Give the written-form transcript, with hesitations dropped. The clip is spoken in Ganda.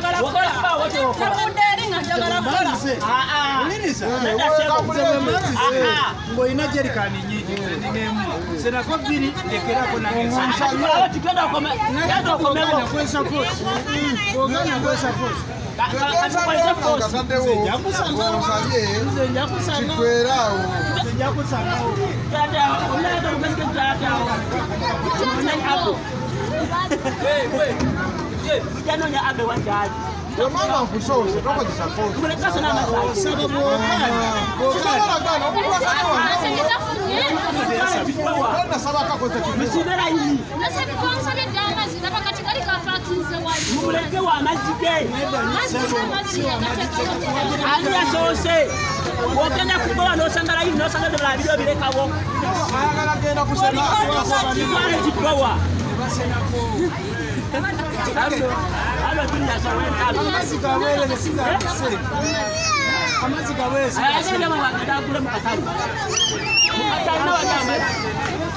njagala kukola. Tabunderi nga njagala kukola. Uliriza. Ngoina jerikani nyingi ndinemu. Senako biri ndekerako nange. Awo tikenda okome. Yado okomego. Kwesa force. Oganya kwesa force. Wakenda kuboa no sangala hii no sangala la video bileka wo. Ayagala genda kusema kuboa. Amazi gaweze. Ayagala mwa kadakule mukatabu. Mukatabu na wajamba.